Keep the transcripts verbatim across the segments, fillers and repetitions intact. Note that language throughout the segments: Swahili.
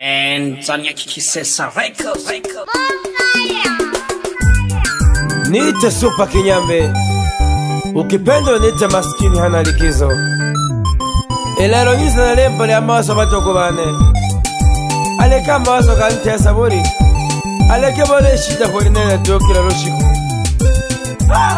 And Tanya Kisesa Records. Niite Super Kinyambe, ukipenda niite maskini hana likizo. Elero nyiza na lembo ya mawaso batoko bane. Aleka mawaso kanti ya saburi. Aleke bole shida kwa nene tuokila roshiku. Ah!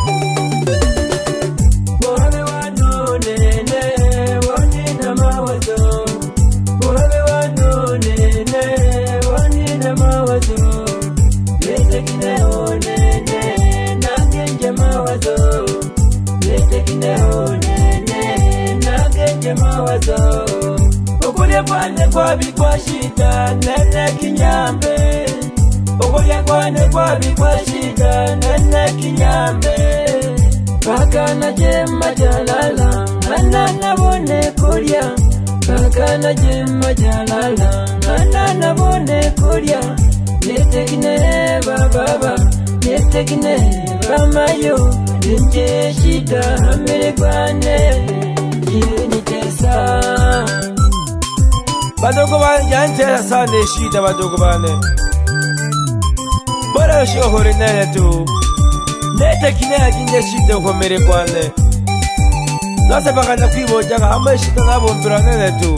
Okulya kwane kwabi kwa shida nene Kinyambe. Okulya kwane kwabi kwa shida nene Kinyambe. Paka na jema jalala ana nabone kulya. Paka na jema jalala ana nabone kulya. Netekine baba netekine bamayo nje shida hamere kwane yini tesa. Badogo bane jantera sane shida badogo bane. Bora shohore nene tu. Nete kine akinje shida ukomere kwane. Nase baka na kwibo jaga hama shida nabo mbira nene tu.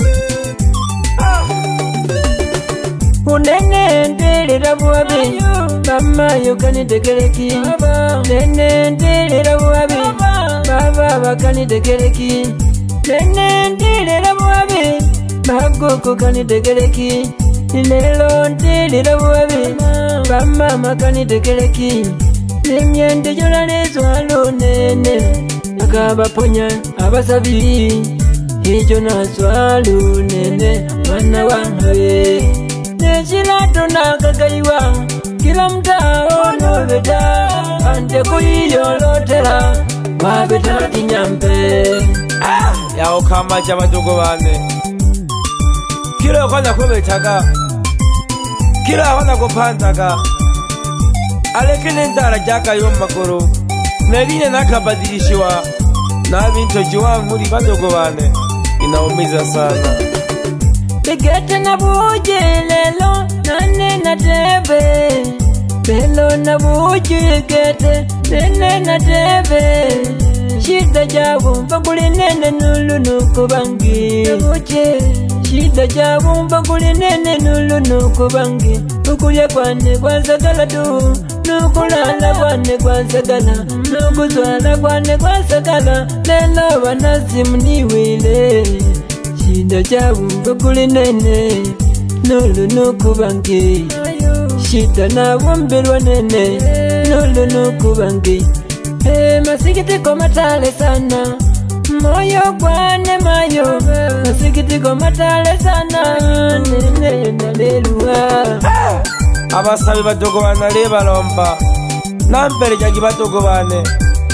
Unene ndelera buwabe mama yokani degereki. Nene ndelera buwabe baba bakani degereki. Nene ndelera buwabe magoko kani degereki. Lelo ndelera buwabe bama makani degereki. Nemyende jolalezo alo nene akaba ponya abasabi. Hijo naswalu nene mwana wangawe. Nejilato na kagaiwa kila mtao no beda ante kuiyo lotera wabeta Kinyambe. Ah! Yao kama jama dogo bane. Kila kwana kubetaga. Kila kwana kupandaga. Alekene ndara jaka yo makoro. Neline nakabadilishiwa. Na binto jiwa muri badogo bane. Inaumiza sana. Begete na buje lelo nane na tebe. Lelo na buje gete nene na tebe. Shida jabu mpakuli nene nulu nukubangi. Shida jabu mpakuli nene nulu nukubangi. Nukulya kwane kwa sagala tu. Nukulala kwane kwa sagala. Nukuzwala kwane kwa sagala. Lelo wanazimu niwile. Shida jabu mpakuli nene nulu nukubangi. Shida na wambelwa nene nulu nukubangi. Hey, masikitiko matale sana moyo kwane mayo. Masikitiko matale sana nene nalelua. Abasabi badogo bane leba lomba. Nambere jagi badogo bane.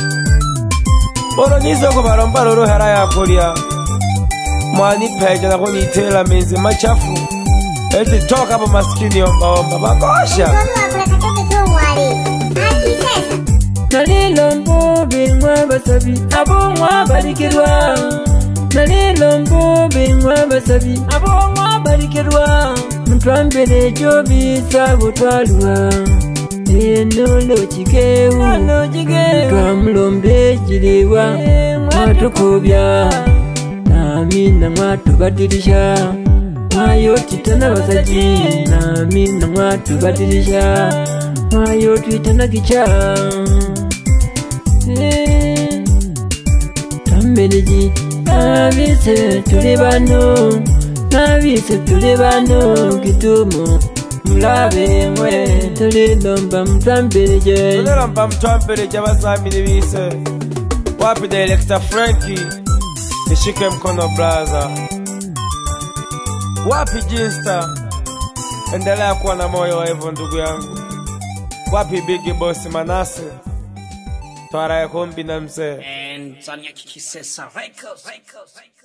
Oro nizo ko baromba loro hera ya kulya. Mwani peja na kuni itela menzi machafu. Eti toka hapa maskini omba omba bakosha. Nalilo mbubi mwa basabi abo mwa barikirwa. Nalilo mbubi mwa basabi abo mwa barikirwa. Mtwambele jobi sabu twalwa. Enolo chikehu twamulombe jiliwa mwatukubya. Namina mwatubatilisha mwayo titana basaji. Namina mwatubatilisha mwayo twitana kicha. Tambeleji nabise tuli bano nabise tuli bano kitumo mulabe mwe tuli lomba mtambeleje. Tuli lomba mtambeleje basami nibise. Wapi director Frankie nishike mkono blaza. Wapi Jinsta endelea kuwa na moyo wa hivyo ndugu yangu. Wapi Big Boss Manase twara ya kombi na mzee. And Tanya Kisesa Records.